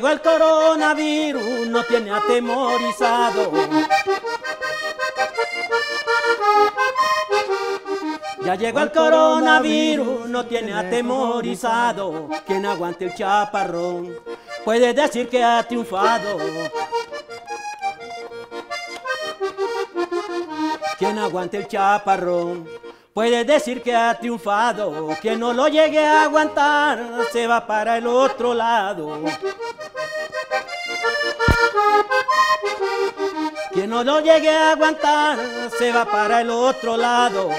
el coronavirus, no tiene atemorizado. Ya llegó el coronavirus, no tiene atemorizado. Quien aguante el chaparrón puede decir que ha triunfado. Quien aguante el chaparrón puede decir que ha triunfado. Quien no lo llegue a aguantar se va para el otro lado. Quien no lo llegue a aguantar se va para el otro lado.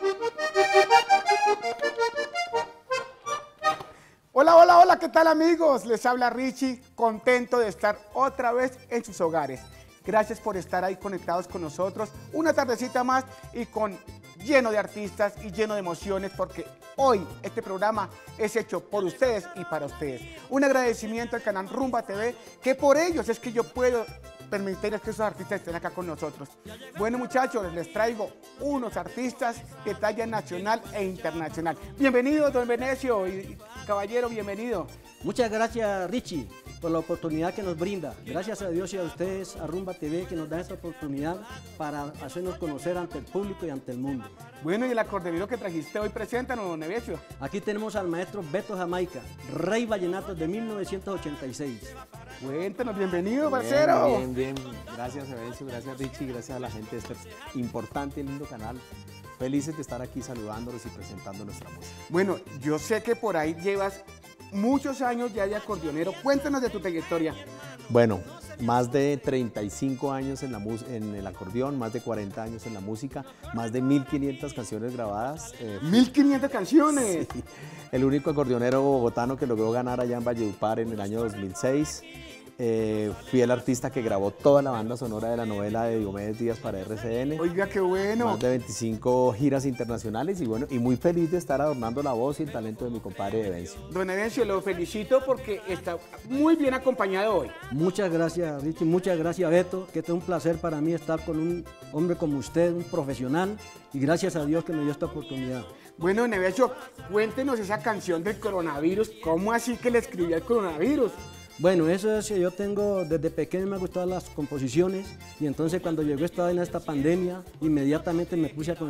Hola, hola, hola, ¿qué tal amigos? Les habla Richie, contento de estar otra vez en sus hogares. Gracias por estar ahí conectados con nosotros, una tardecita más y lleno de artistas y lleno de emociones, porque hoy este programa es hecho por ustedes y para ustedes. Un agradecimiento al canal Rumba TV, que por ellos es que yo puedo permitir que esos artistas estén acá con nosotros. Bueno muchachos, les traigo unos artistas de talla nacional e internacional. Bienvenido, don Venecio, y caballero, bienvenido. Muchas gracias, Richie, por la oportunidad que nos brinda. Gracias a Dios y a ustedes, a Rumba TV, que nos dan esta oportunidad para hacernos conocer ante el público y ante el mundo. Bueno, y el acordeonero que trajiste hoy, preséntanos, don Nevesio. Aquí tenemos al maestro Beto Jamaica, rey vallenato de 1986. Cuéntanos, bienvenido, parcero. Bien. Gracias, Evencio, gracias, Richie, gracias a la gente de este importante y lindo canal. Felices de estar aquí saludándolos y presentando nuestra música. Bueno, yo sé que por ahí llevas muchos años ya de acordeonero. Cuéntanos de tu trayectoria. Bueno, más de 35 años en el acordeón, más de 40 años en la música, más de 1500 canciones grabadas. 1500 canciones. Sí, el único acordeonero bogotano que logró ganar allá en Valledupar en el año 2006. Fui el artista que grabó toda la banda sonora de la novela de Diomedes Díaz para RCN. Oiga, qué bueno. Más de 25 giras internacionales y bueno, y muy feliz de estar adornando la voz y el talento de mi compadre Evencio. Don Evencio, lo felicito porque está muy bien acompañado hoy. Muchas gracias, Richie, muchas gracias, Beto, que es un placer para mí estar con un hombre como usted, un profesional, y gracias a Dios que me dio esta oportunidad. Bueno, don Evencio, cuéntenos esa canción del coronavirus. ¿Cómo así que le escribí al coronavirus? Bueno, eso es que yo tengo, desde pequeño me han gustado las composiciones, y entonces cuando llegó esta pandemia, inmediatamente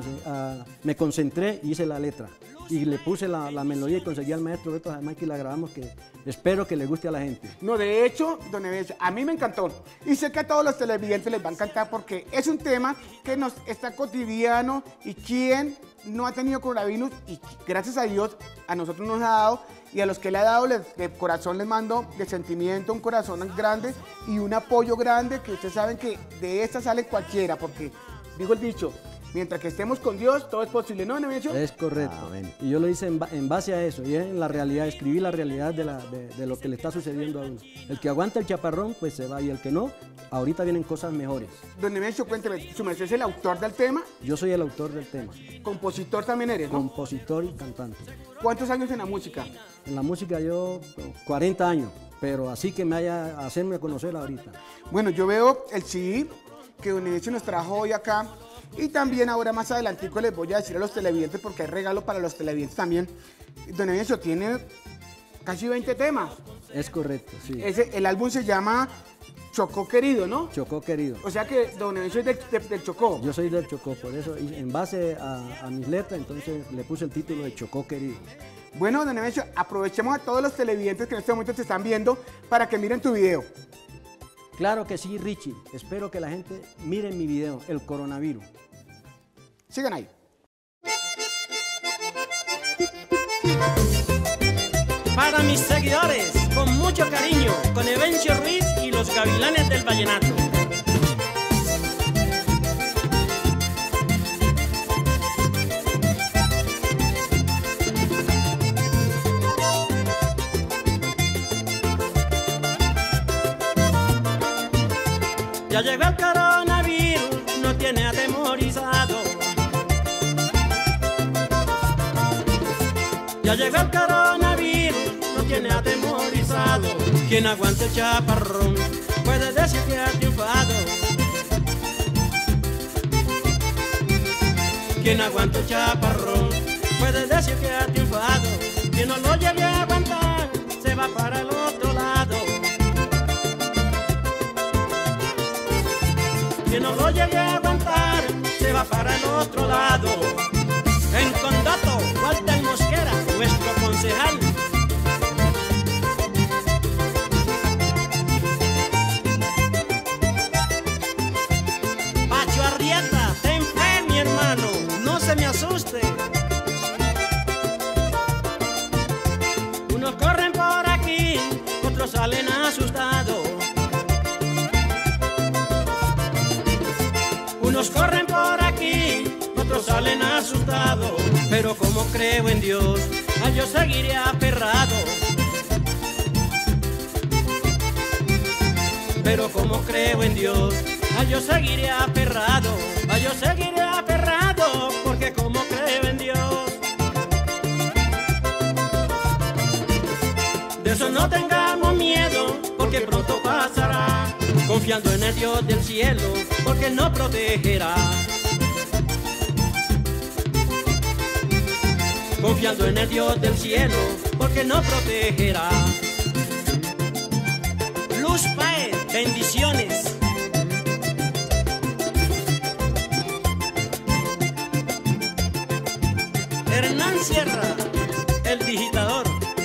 me concentré y hice la letra. Y le puse la melodía y conseguí al maestro Beto Jamaica y la grabamos, que espero que le guste a la gente. No, de hecho, don Evencio, a mí me encantó. Y sé que a todos los televidentes les va a encantar porque es un tema que nos está cotidiano y quien no ha tenido coronavirus, y gracias a Dios a nosotros nos ha dado, y a los que le ha dado de corazón les mando de sentimiento un corazón grande y un apoyo grande, que ustedes saben que de esta sale cualquiera, porque digo el dicho, mientras que estemos con Dios todo es posible, ¿no, Nevesio? Es correcto. Amén. Y yo lo hice en base a eso, y en la realidad, escribí la realidad de lo que le está sucediendo a uno. El que aguanta el chaparrón pues se va, y el que no, ahorita vienen cosas mejores. Don Nevesio, cuénteme, ¿su merced es el autor del tema? Yo soy el autor del tema. Compositor también eres, ¿no? Compositor y cantante. ¿Cuántos años en la música? En la música yo 40 años, pero así que hacerme conocer ahorita. Bueno, yo veo el CD que don Nevesio nos trajo hoy acá, y también ahora más adelantico les voy a decir a los televidentes, porque hay regalo para los televidentes también. Don Nevesio tiene casi 20 temas. Es correcto, sí. El álbum se llama Chocó Querido, ¿no? Chocó Querido. O sea que don Nevesio es del Chocó. Yo soy del Chocó, por eso, y en base a mis letras, entonces le puse el título de Chocó Querido. Bueno, don Nevesio, aprovechemos a todos los televidentes que en este momento te están viendo para que miren tu video. Claro que sí, Richie. Espero que la gente mire mi video, el coronavirus. Sigan ahí. Para mis seguidores, con mucho cariño, con Evencio Ruiz y los Gavilanes del Vallenato. Ya llegó el coronavirus, no tiene atemorizado. Ya llegó el coronavirus, no tiene atemorizado. Quien aguante el chaparrón puede decir que ha triunfado. Quien aguanta el chaparrón puede decir que ha triunfado. Quien no lo llegue a aguantar se va para el otro lado. que no lo llegue a aguantar, se va para el otro lado. En Condoto, Walter Mosquera, nuestro concejal. Pacho Arrieta, ten fe, mi hermano, no se me asuste. Unos corren por aquí, otros salen asustados. Unos corren por aquí, otros salen asustados. Pero como creo en Dios, yo seguiré aferrado. Pero como creo en Dios, yo seguiré aferrado. Yo seguiré aferrado, porque como creo en Dios. De eso no tengamos miedo, porque pronto pasará. Confiando en el Dios del cielo, porque nos protegerá. Confiando en el Dios del cielo, porque nos protegerá. Luz Paez, bendiciones. Hernán Sierra, el digitador.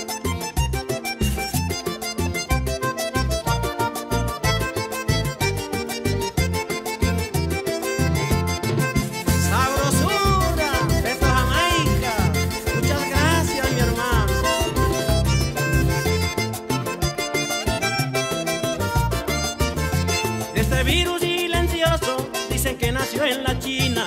Este virus silencioso dicen que nació en la China.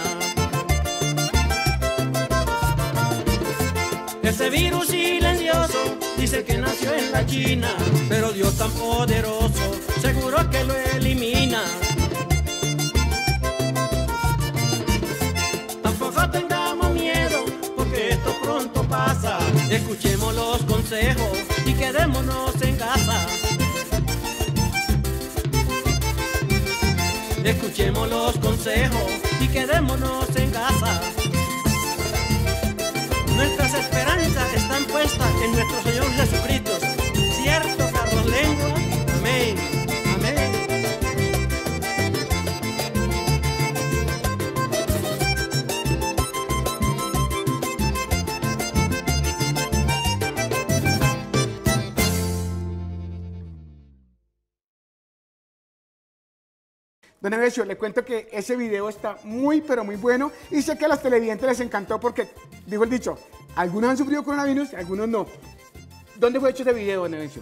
Este virus silencioso dicen que nació en la China, pero Dios tan poderoso seguro que lo elimina. Tampoco tengamos miedo, porque esto pronto pasa. Escuchemos los consejos y quedémonos en casa. Escuchemos los consejos y quedémonos en casa. Nuestras esperanzas están puestas en nuestro Señor Jesucristo. ¿Cierto, Carlos Lengua? Amén. Amén. Don Nemesio, le cuento que ese video está muy, pero muy bueno y sé que a los televidentes les encantó porque, dijo el dicho, algunos han sufrido coronavirus, algunos no. ¿Dónde fue hecho ese video, Don Nemesio?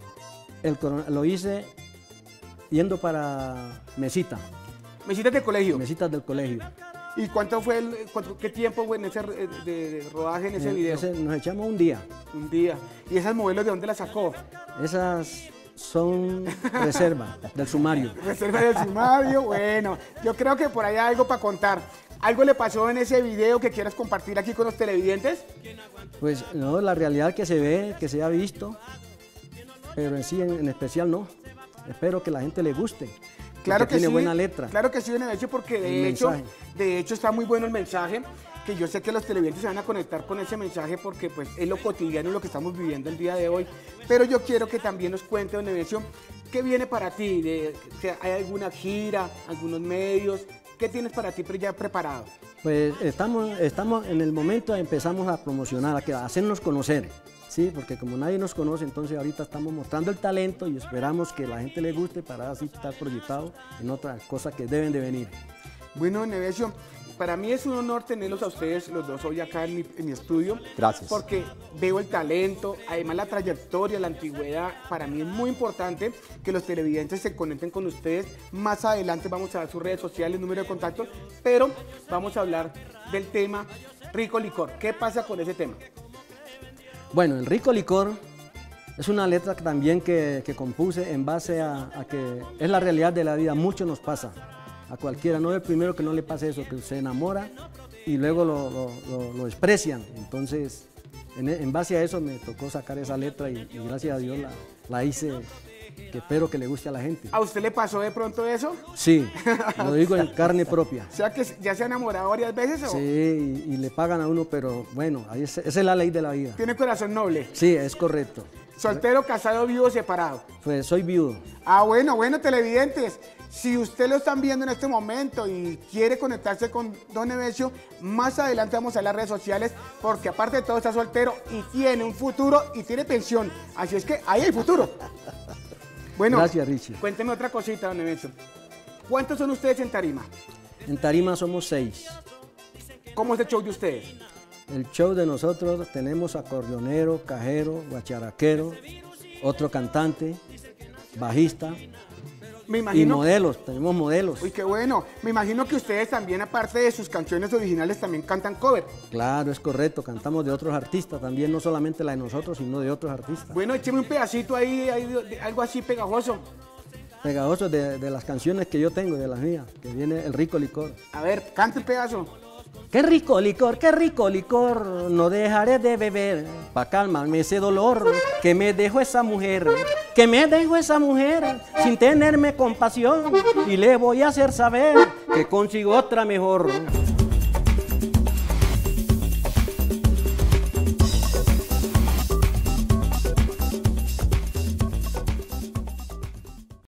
Lo hice yendo para Mesita. ¿Mesitas del colegio? Mesitas del colegio. ¿Y cuánto fue qué tiempo fue en ese de rodaje en ese video? Nos echamos un día. Un día. ¿Y esas modelos de dónde las sacó? Esas son reserva del sumario. Reserva del sumario, bueno, yo creo que por ahí hay algo para contar. ¿Algo le pasó en ese video que quieras compartir aquí con los televidentes? Pues no, la realidad que se ve, que se ha visto, pero en sí, en especial no. Espero que la gente le guste. Claro que tiene sí, buena letra. Claro que sí, Don Nemesio, porque de hecho está muy bueno el mensaje, que yo sé que los televidentes se van a conectar con ese mensaje porque pues es lo cotidiano, lo que estamos viviendo el día de hoy. Pero yo quiero que también nos cuente, Don Nemesio, ¿qué viene para ti? ¿Hay alguna gira, algunos medios? ¿Qué tienes para ti ya preparado? Pues estamos en el momento, empezamos a promocionar, a hacernos conocer. Sí, porque como nadie nos conoce, entonces ahorita estamos mostrando el talento y esperamos que la gente le guste para así estar proyectado en otras cosas que deben de venir. Bueno, Nemesio, para mí es un honor tenerlos a ustedes los dos hoy acá en mi estudio. Gracias. Porque veo el talento, además la trayectoria, la antigüedad. Para mí es muy importante que los televidentes se conecten con ustedes. Más adelante vamos a dar sus redes sociales, número de contacto, pero vamos a hablar del tema Rico Licor. ¿Qué pasa con ese tema? Bueno, el Rico Licor es una letra también que compuse en base a que es la realidad de la vida. Mucho nos pasa, a cualquiera, no es el primero que no le pase eso, que se enamora y luego lo desprecian. Entonces, en base a eso me tocó sacar esa letra y gracias a Dios la hice, que espero que le guste a la gente. ¿A usted le pasó de pronto eso? Sí, lo digo en carne propia. O sea que ya se ha enamorado varias veces, ¿o? Sí, y le pagan a uno, pero bueno, esa es la ley de la vida. ¿Tiene corazón noble? Sí, es correcto. ¿Soltero, casado, viudo, separado? Pues soy viudo. Ah, bueno, televidentes. Si usted lo están viendo en este momento y quiere conectarse con Don Nemesio, más adelante vamos a las redes sociales, porque aparte de todo está soltero y tiene un futuro y tiene pensión. Así es que ahí hay futuro. Bueno, Gracias, Richie. Cuénteme otra cosita, Don Nemesio. ¿Cuántos son ustedes en tarima? En tarima somos 6. ¿Cómo es el show de ustedes? El show de nosotros tenemos acordeonero, cajero, guacharaquero, otro cantante, bajista Me y imagino... modelos, tenemos modelos. Uy, qué bueno. Me imagino que ustedes también, aparte de sus canciones originales, también cantan cover. Claro, es correcto, cantamos de otros artistas también, no solamente la de nosotros, sino de otros artistas. Bueno, écheme un pedacito ahí, algo así pegajoso. Pegajosos de las canciones que yo tengo, de las mías, que viene El Rico Licor. A ver, cante un pedazo. Qué rico licor, no dejaré de beber, pa' calmarme ese dolor que me dejó esa mujer, sin tenerme compasión, y le voy a hacer saber que consigo otra mejor.